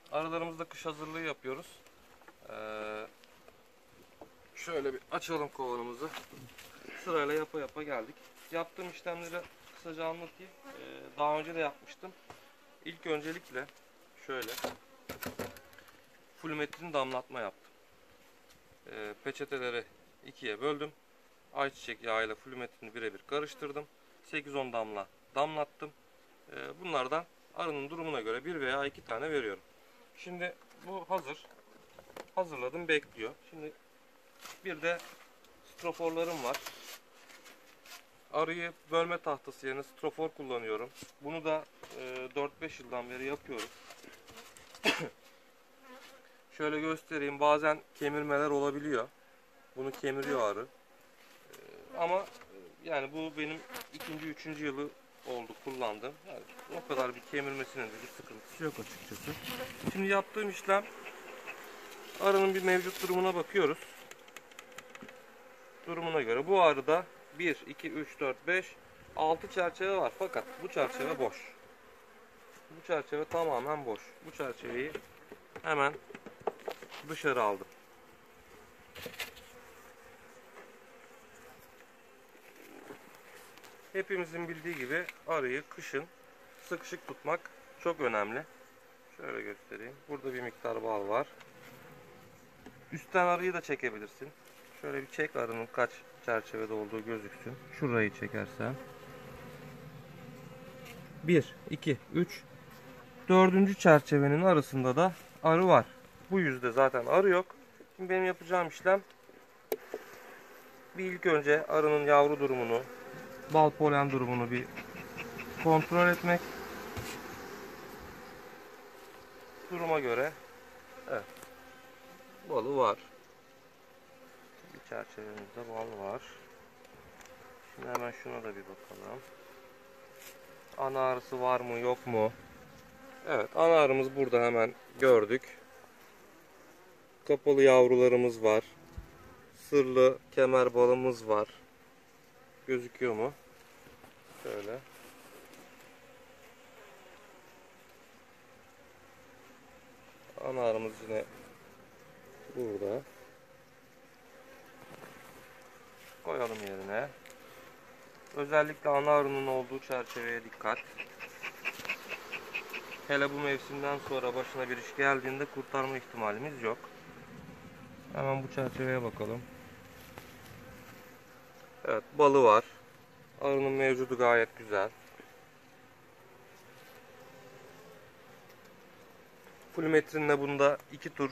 Arılarımızda kış hazırlığı yapıyoruz. Şöyle bir açalım kovanımızı. Sırayla yapa yapa geldik. Yaptığım işlemleri kısaca anlatayım. Daha önce de yapmıştım. İlk öncelikle şöyle fulmetrin damlatma yaptım. Peçeteleri ikiye böldüm. Ayçiçek yağıyla fulmetrini birebir karıştırdım. 8-10 damla damlattım. Bunlardan arının durumuna göre 1 veya 2 tane veriyorum. Şimdi bu hazır. Hazırladım, bekliyor. Şimdi bir de stroforlarım var. Arıyı bölme tahtası yerine strofor kullanıyorum. Bunu da 4-5 yıldan beri yapıyorum. Şöyle göstereyim. Bazen kemirmeler olabiliyor. Bunu kemiriyor arı. Ama yani bu benim 2. 3. yılı oldu kullandım. Yani o kadar bir kemirmesinin de bir sıkıntısı yok açıkçası. Şimdi yaptığım işlem, arının bir mevcut durumuna bakıyoruz. Durumuna göre bu arıda 1, 2, 3, 4, 5, 6 çerçeve var. Fakat bu çerçeve boş. Bu çerçeve tamamen boş. Bu çerçeveyi hemen dışarı aldım. Hepimizin bildiği gibi arıyı kışın sıkışık tutmak çok önemli. Şöyle göstereyim. Burada bir miktar bal var. Üstten arıyı da çekebilirsin. Şöyle bir çek, arının kaç çerçevede olduğu gözüksün. Şurayı çekersem. 1, 2, 3, 4. çerçevenin arasında da arı var. Bu yüzde zaten arı yok. Şimdi benim yapacağım işlem, bir ilk önce arının yavru durumunu, bal polen durumunu bir kontrol etmek. Duruma göre, evet, balı var. Bir çerçevemizde bal var. Şimdi hemen şuna da bir bakalım. Ana arısı var mı yok mu? Evet, ana arımız burada, hemen gördük. Kapalı yavrularımız var. Sırlı kemer balımız var. Gözüküyor mu? Şöyle. Ana arımız yine burada. Koyalım yerine. Özellikle ana arının olduğu çerçeveye dikkat. Hele bu mevsimden sonra başına bir iş geldiğinde kurtarma ihtimalimiz yok. Hemen bu çerçeveye bakalım. Evet, balı var. Arının mevcudu gayet güzel. Fulmetrinle bunda 2 tur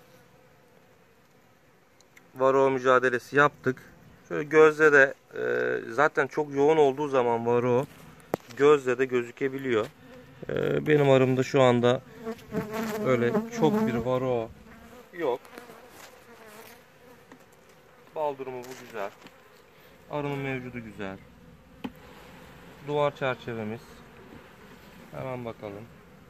varroa mücadelesi yaptık. Şöyle gözle de zaten çok yoğun olduğu zaman varroa gözle de gözükebiliyor. Benim arımda şu anda öyle çok bir varroa yok. Bal durumu bu güzel. Arının mevcudu güzel. Duvar çerçevemiz. Hemen bakalım.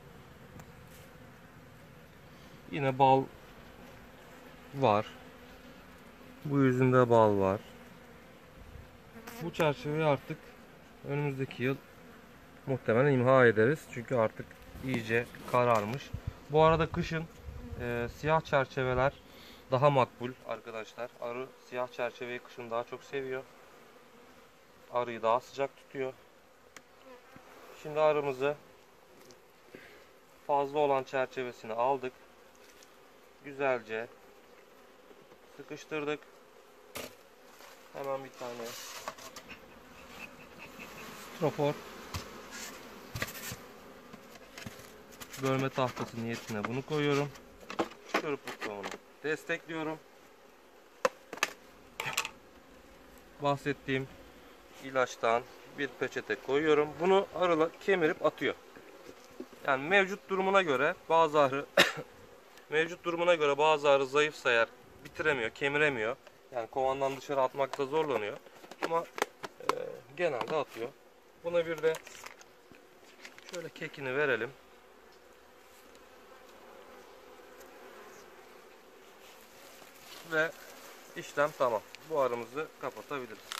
Yine bal var. Bu yüzünde bal var. Bu çerçeveyi artık önümüzdeki yıl muhtemelen imha ederiz. Çünkü artık iyice kararmış. Bu arada kışın siyah çerçeveler daha makbul arkadaşlar. Arı siyah çerçeveyi kışın daha çok seviyor. Arıyı daha sıcak tutuyor. Şimdi arımızı fazla olan çerçevesini aldık. Güzelce sıkıştırdık. Hemen bir tane strofor bölme tahtası niyetine bunu koyuyorum. Çırpıkla onu destekliyorum. Bahsettiğim ilaçtan bir peçete koyuyorum. Bunu arılar kemirip atıyor. Yani mevcut durumuna göre bazı arı mevcut durumuna göre bazı arı zayıfsa eğer bitiremiyor, kemiremiyor. Yani kovandan dışarı atmakta zorlanıyor. Ama genelde atıyor. Buna bir de şöyle kekini verelim. Ve işlem tamam. Bu arımızı kapatabiliriz.